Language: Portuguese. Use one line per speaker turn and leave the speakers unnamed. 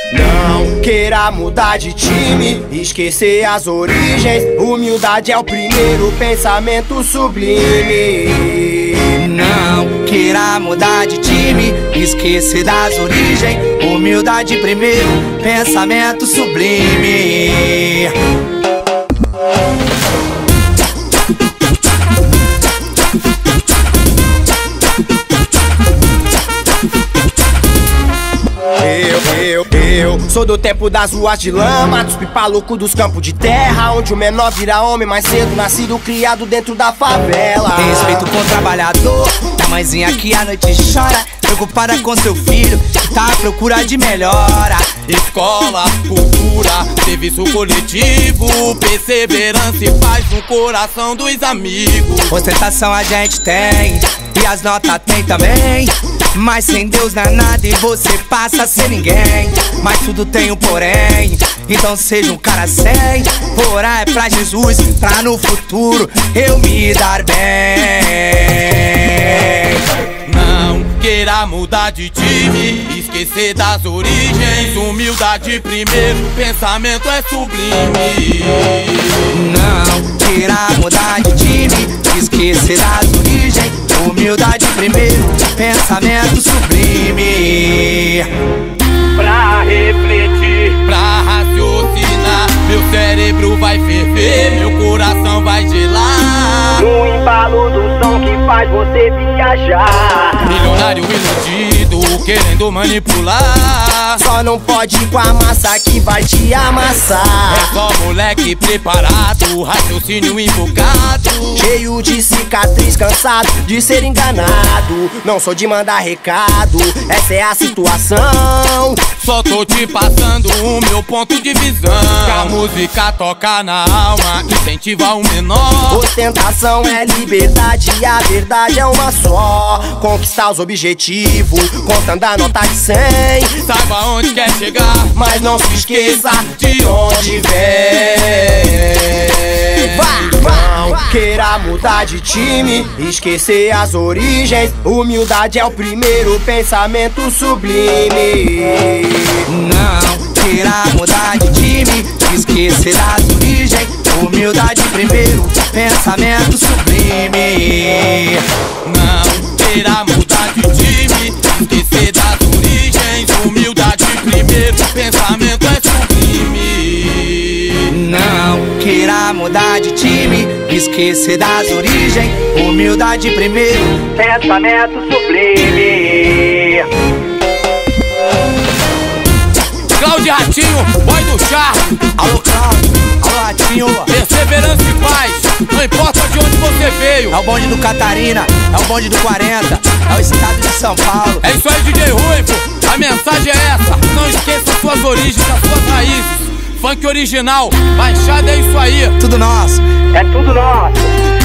Não queira mudar de time, esquecer as origens. Humildade é o primeiro pensamento sublime.
Não queira mudar de time, esquecer das origens. Humildade primeiro, pensamento sublime.
Eu sou do tempo das ruas de lama, dos pipalucos dos campos de terra, onde o menor vira homem mais cedo, nascido criado dentro da favela.
Respeito com o trabalhador, da mãezinha que à noite chora, preocupada com seu filho, que tá à procura de melhora.
Escola, cultura, serviço coletivo, perseverança e paz no coração dos amigos.
Ostentação a gente tem, e as notas tem também, mas sem Deus não é nada e você passa a ser ninguém. Mas tudo tem um porém, então seja um cara sem. Orar é pra Jesus, pra no futuro eu me dar bem.
Não queira mudar de time, esquecer das origens. Humildade primeiro, pensamento é sublime.
Não queira mudar de time, esquecer das origens. Humildade primeiro, pensamento sublime.
Pra refletir, pra raciocinar, meu cérebro vai ferver, meu coração vai gelar.
No embalo do som que faz você viajar.
Milionário iludido, querendo manipular.
Só não pode ir com a massa que vai te amassar.
É só moleque preparado, raciocínio invocado,
cheio de cicatriz, cansado de ser enganado. Não sou de mandar recado, essa é a situação.
Só tô te passando o meu ponto de visão. Que a música toca na alma, incentiva o menor.
Ostentação é liberdade e a verdade é uma só. Conquistar os objetivos, contando a nota de 100.
Saiba onde quer chegar,
mas não se esqueça de onde vem. Não queira mudar de time, esquecer as origens. Humildade é o primeiro pensamento sublime.
Não queira mudar de time, esquecer das origens. Humildade primeiro, pensamento sublime.
Não queira mudar de time, esquecer das origens. Humildade primeiro, pensamento é sublime.
Não queira mudar de time, esquecer das origens. Humildade primeiro, pensamento sublime.
Cláudio Ratinho, boy do charme.
Alô Cláudio, alô Ratinho.
Perseverança e paz, não importa de onde você veio.
É o bonde do Catarina, é o bonde do 40, é o estado de São Paulo.
É isso aí, DJ Ruivo, a mensagem é essa. Não esqueça suas origens, as suas raízes. Funk original, Baixada é isso aí.
Tudo nosso,
é tudo nosso.